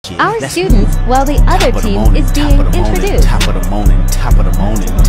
our students while the other team is being introduced. Top of the morning, top of the morning.